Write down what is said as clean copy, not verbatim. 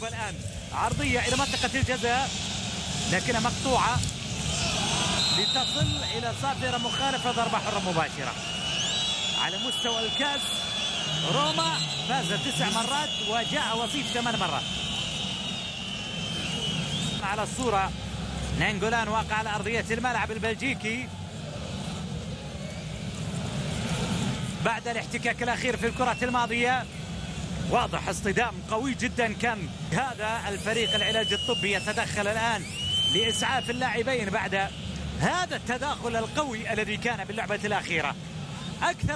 نشوف الآن عرضية إلى منطقة الجزاء لكنها مقطوعة لتصل إلى صافرة مخالفة، ضربة حرة مباشرة. على مستوى الكاس روما فاز 9 مرات وجاء وصيف 8 مرات. على الصورة نانجولان واقع على أرضية الملعب البلجيكي بعد الاحتكاك الأخير في الكرة الماضية. واضح اصطدام قوي جدا كان. هذا الفريق العلاج الطبي يتدخل الآن لإسعاف اللاعبين بعد هذا التداخل القوي الذي كان باللعبة الأخيرة. أكثر